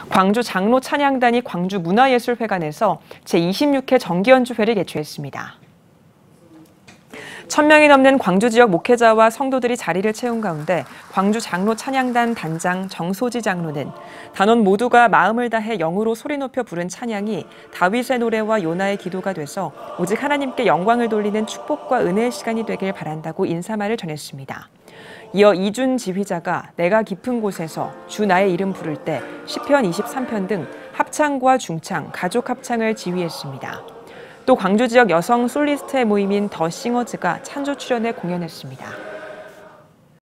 광주 장로 찬양단이 광주 문화예술회관에서 제26회 정기연주회를 개최했습니다. 1000명이 넘는 광주 지역 목회자와 성도들이 자리를 채운 가운데 광주 장로 찬양단 단장 정소지 장로는 단원 모두가 마음을 다해 영으로 소리 높여 부른 찬양이 다윗의 노래와 요나의 기도가 돼서 오직 하나님께 영광을 돌리는 축복과 은혜의 시간이 되길 바란다고 인사말을 전했습니다. 이어 이준 지휘자가 내가 깊은 곳에서 주 나의 이름 부를 때 시편 23편 등 합창과 중창, 가족 합창을 지휘했습니다. 또 광주 지역 여성 솔리스트의 모임인 더 싱어즈가 찬조 출연에 공연했습니다.